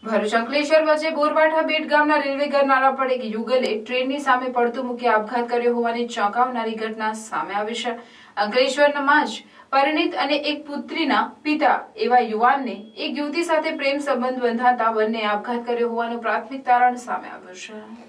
ભરૂચ અંકલેશ્વર વચ્ચે બોરવાઠા બેટ ગામના રેલવે ગરનાળા પર એક યુગલે ટ્રેનની સામે પડતું મૂકી આપઘાત કર્યો હોવાની ચોંકાવનારી ઘટના સામે આવી છે। અંકલેશ્વરમાં જ પરિણીત અને એક પુત્રીના પિતા એવા યુવાનને એક યુવતી સાથે પ્રેમ સંબંધ બંધાતા બંને આપઘાત કર્યો હોવાનું પ્રાથમિક તારણ સામે આવ્યું છે।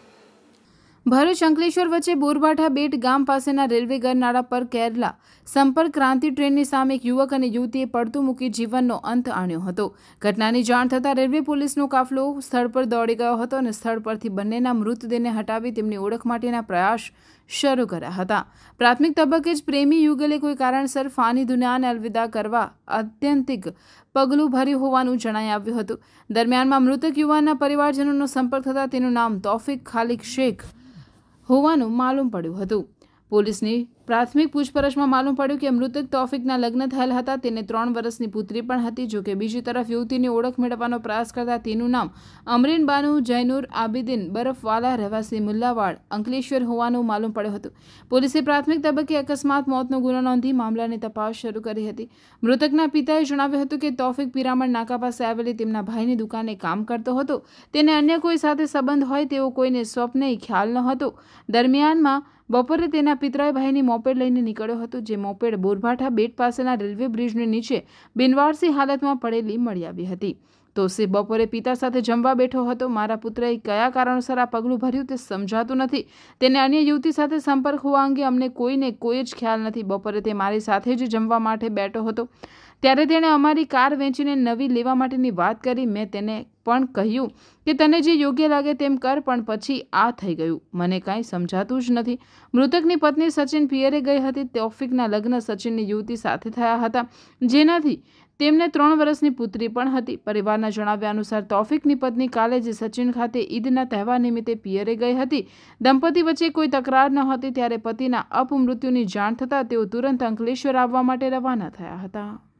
ભરૂચ અંકલેશ્વર વચ્ચે બોરવાઠા બેટ ગામ પાસેના રેલવે ગરનાળા પર કેરલા સંપર્ક ક્રાંતિ ટ્રેનની સામે એક યુવક અને યુવતીએ પડતું મૂકી જીવનનો અંત આણ્યો હતો। ઘટનાની જાણ થતાં રેલવે પોલીસનો કાફલો સ્થળ પર દોડી ગયો હતો અને સ્થળ પરથી બંનેના મૃતદેહને હટાવી તેમની ઓળખ માટેના પ્રયાસ શરૂ કર્યા હતા। પ્રાથમિક તબક્કે જ પ્રેમી યુગલે કોઈ કારણસર ફાની દુનિયાને અલવિદા કરવા આત્યંતિક પગલું ભર્યું હોવાનું જણાઈ આવ્યું હતું। દરમિયાનમાં મૃતક યુવાનના પરિવારજનોનો સંપર્ક થતાં તેનું નામ તૌફિક ખાલિક શેખ હોવાનું માલુમ પડ્યું હતું। પોલીસની પ્રાથમિક પૂછપરછમાં માલુમ પડ્યું કે મૃતક તૌફિકના લગ્ન થયેલ હતા। તેને 3 વર્ષની પુત્રી પણ હતી। જો કે બીજી તરફ યુવતીની ઓળખ મેળવવાનો પ્રયાસ કરતા તેનું નામ અમરીન બાનુ જૈનુર આબિદીન બરફવાલા રહેવાસી મુલ્લાવાડ અંકલેશ્વર હોવાનું માલુમ પડ્યું હતું। પોલીસે પ્રાથમિક તબક્કે અકસ્માત મોતનો ગુનો નોંધી મામલાની તપાસ શરૂ કરી હતી। મૃતકના પિતાએ જણાવ્યું હતું કે તૌફિક પિરામણ નાકા પાસે આવેલી તેમના ભાઈની દુકાને કામ કરતો હતો। તેને અન્ય કોઈ સાથે સંબંધ હોય તેવો કોઈને સ્વપ્ને ખ્યાલ ન હતો। દરમિયાનમાં બપોરે તેના પિતરાઈ ભાઈની મોપેડ લઈને નીકળ્યો હતો, જે મોપેડ બોરવાઠા બેટ પાસેના રેલવે બ્રિજની નીચે બિનવારસી હાલતમાં પડેલી મળી આવી હતી। તૌફિક બપોરે પિતા સાથે જમવા બેઠો હતો। મારા પુત્રએ કયા કારણોસર આ પગલું ભર્યું તે સમજાતું નથી। તેને અન્ય યુવતી સાથે સંપર્ક હોવા અંગે અમને કોઈને કોઈ જ ખ્યાલ નથી। બપોરે તે મારી સાથે જ જમવા માટે બેઠો હતો, ત્યારે તેણે અમારી કાર વેચીને નવી લેવા માટેની વાત કરી। મેં તેને પણ કહ્યું કે તને જે યોગ્ય લાગે તેમ કર, પણ પછી આ થઈ ગયું, મને કાંઈ સમજાતું જ નથી। મૃતકની પત્ની સચિન પિયરે ગઈ હતી। તૌફિકના લગ્ન સચિનની યુવતી સાથે થયા હતા, જેનાથી તેમને 3 વર્ષની પુત્રી પણ હતી। પરિવારના જણાવ્યા અનુસાર તૌફિકની પત્ની કાલે જ સચિન ખાતે ઈદના તહેવાર નિમિત્તે પિયરે ગઈ હતી। દંપતી વચ્ચે કોઈ તકરાર ન હતી, ત્યારે પતિના અપમૃત્યુની જાણ થતાં તેઓ તુરંત અંકલેશ્વર આવવા માટે રવાના થયા હતા।